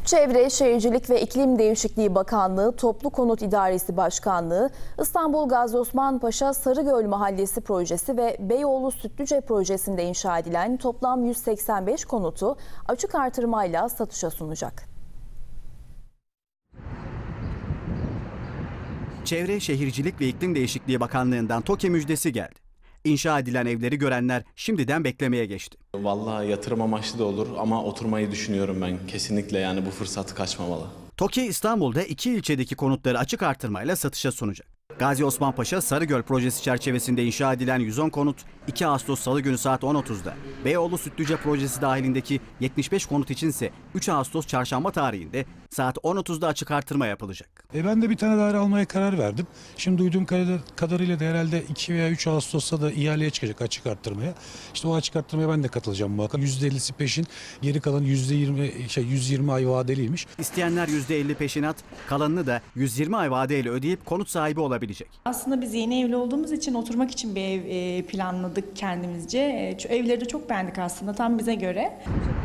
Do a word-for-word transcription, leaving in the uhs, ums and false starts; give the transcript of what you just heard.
Çevre, Şehircilik ve İklim Değişikliği Bakanlığı, Toplu Konut İdaresi Başkanlığı, İstanbul Gazi Osman Paşa Sarıgöl Mahallesi projesi ve Beyoğlu Sütlüce projesinde inşa edilen toplam yüz seksen beş konutu açık artırmayla satışa sunacak. Çevre, Şehircilik ve İklim Değişikliği Bakanlığı'ndan TOKİ müjdesi geldi. İnşa edilen evleri görenler şimdiden beklemeye geçti. Vallahi yatırım amaçlı da olur ama oturmayı düşünüyorum ben. Kesinlikle yani bu fırsatı kaçmamalı. TOKİ İstanbul'da iki ilçedeki konutları açık artırmayla satışa sunacak. Gazi Osman Paşa Sarıgöl projesi çerçevesinde inşa edilen yüz on konut iki Ağustos Salı günü saat on otuzda, Beyoğlu Sütlüce projesi dahilindeki yetmiş beş konut içinse üç Ağustos Çarşamba tarihinde saat on otuzda açık artırma yapılacak. E ben de bir tane daire almaya karar verdim. Şimdi duyduğum kadarıyla da herhalde iki veya üç Ağustos'ta da ihaleye çıkacak açık artırmaya. İşte o açık artırmaya ben de katılacağım muhakkak. yüzde ellisi peşin, geri kalan yüzde yirmi, şey yüz yirmi ay vadeliymiş. İsteyenler yüzde elli peşinat, kalanını da yüz yirmi ay vadeyle ödeyip konut sahibi olabilecek. Aslında biz yeni evli olduğumuz için oturmak için bir ev planladık kendimizce. Evleri de çok beğendik aslında, tam bize göre.